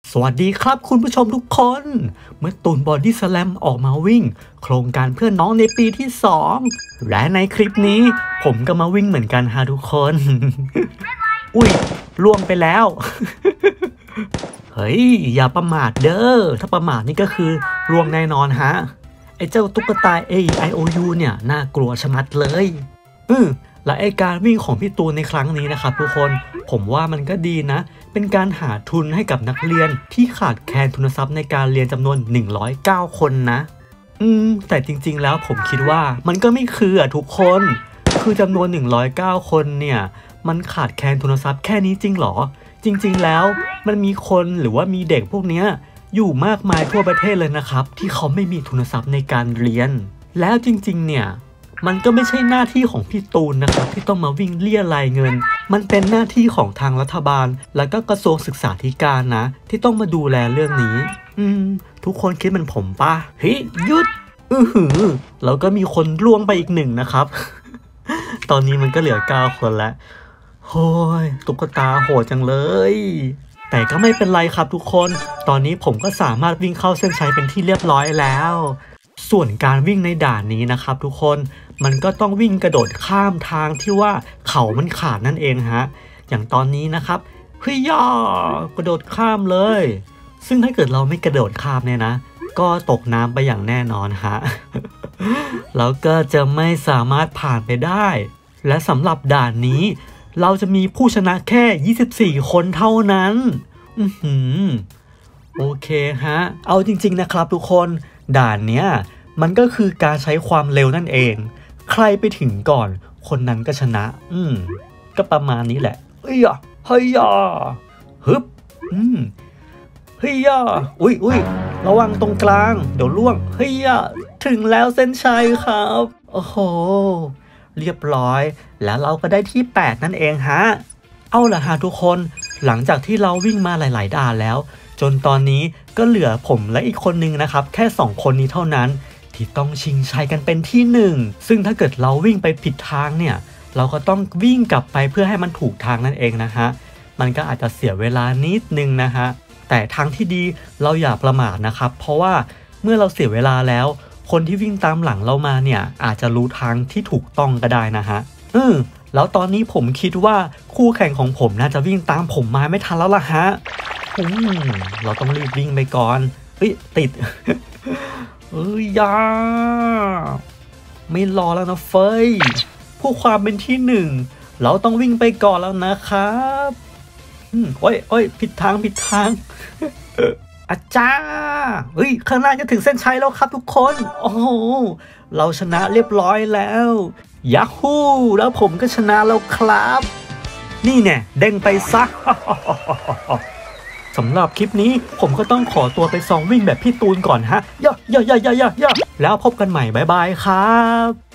สวัสดีครับคุณผู้ชมทุกคนเมื่อตูนบอดี้สแลมออกมาวิ่งโครงการเพื่อนน้องในปีที่2และในคลิปนี้ผมก็มาวิ่งเหมือนกันฮะทุกคน อุ้ยล่วงไปแล้ว เฮ้ยอย่าประมาทเด้อถ้าประมาทนี่ก็คือล่วงแน่นอนฮะไอ้เจ้าตุ๊กตา AEIOU เนี่ยน่ากลัวชะมัดเลยและไอ้การวิ่งของพี่ตูนในครั้งนี้นะครับทุกคนผมว่ามันก็ดีนะเป็นการหาทุนให้กับนักเรียนที่ขาดแคลนทุนทรัพย์ในการเรียนจำนวน109คนนะแต่จริงๆแล้วผมคิดว่ามันก็ไม่คือทุกคนคือจำนวน109คนเนี่ยมันขาดแคลนทุนทรัพย์แค่นี้จริงหรอจริงๆแล้วมันมีคนหรือว่ามีเด็กพวกนี้อยู่มากมายทั่วประเทศเลยนะครับที่เขาไม่มีทุนทรัพย์ในการเรียนแล้วจริงๆเนี่ยมันก็ไม่ใช่หน้าที่ของพี่ตูนนะครับที่ต้องมาวิ่งเลี่ยรายเงินมันเป็นหน้าที่ของทางรัฐบาลแล้วก็กระทรวงศึกษาธิการนะที่ต้องมาดูแลเรื่องนี้ทุกคนคิดเหมือนผมป่ะเฮ้ยหยุดแล้วก็มีคนล่วงไปอีก1นะครับ ตอนนี้มันก็เหลือ9คนแล้วโอ้ยตุ๊กตาโหดจังเลยแต่ก็ไม่เป็นไรครับทุกคนตอนนี้ผมก็สามารถวิ่งเข้าเส้นชัยเป็นที่เรียบร้อยแล้วส่วนการวิ่งในด่านนี้นะครับทุกคนมันก็ต้องวิ่งกระโดดข้ามทางที่ว่าเขามันขาดนั่นเองฮะอย่างตอนนี้นะครับเฮ้ยย่ากระโดดข้ามเลยซึ่งถ้าเกิดเราไม่กระโดดข้ามเนี่ยนะก็ตกน้ำไปอย่างแน่นอนฮะ แล้วก็จะไม่สามารถผ่านไปได้และสำหรับด่านนี้เราจะมีผู้ชนะแค่24คนเท่านั้นโอเคฮะเอาจริงๆนะครับทุกคนด่านเนี้ยมันก็คือการใช้ความเร็วนั่นเองใครไปถึงก่อนคนนั้นก็ชนะก็ประมาณนี้แหละเฮ้ยเฮ้ยฮึบเฮ้ยอุ้ยระวังตรงกลางเดี๋ยวล่วงเฮ้ยถึงแล้วเส้นชัยครับโอ้โหเรียบร้อยแล้วเราก็ได้ที่8นั่นเองฮะเอาล่ะฮะทุกคนหลังจากที่เราวิ่งมาหลายๆด่านแล้วจนตอนนี้ก็เหลือผมและอีกคนนึงนะครับแค่2คนนี้เท่านั้นที่ต้องชิงชัยกันเป็นที่1ซึ่งถ้าเกิดเราวิ่งไปผิดทางเนี่ยเราก็ต้องวิ่งกลับไปเพื่อให้มันถูกทางนั่นเองนะฮะมันก็อาจจะเสียเวลานิดนึงนะฮะแต่ทางที่ดีเราอย่าประมาทนะครับเพราะว่าเมื่อเราเสียเวลาแล้วคนที่วิ่งตามหลังเรามาเนี่ยอาจจะรู้ทางที่ถูกต้องก็ได้นะฮะแล้วตอนนี้ผมคิดว่าคู่แข่งของผมน่าจะวิ่งตามผมมาไม่ทันแล้วล่ะฮะเราต้องรีบวิ่งไปก่อนติด ยาไม่รอแล้วนะเฟยผู้ความเป็นที่1เราต้องวิ่งไปก่อนแล้วนะครับโอ้ยผิดทาง อาจารย์ข้างหน้าจะถึงเส้นชัยแล้วครับทุกคนโอ้โหเราชนะเรียบร้อยแล้วยาฮูแล้วผมก็ชนะแล้วครับนี่เนี่ยเด้งไปซะ สำหรับคลิปนี้ผมก็ต้องขอตัวไปซ้อมวิ่งแบบพี่ตูนก่อนฮะย่าแล้วพบกันใหม่บ๊ายบายครับ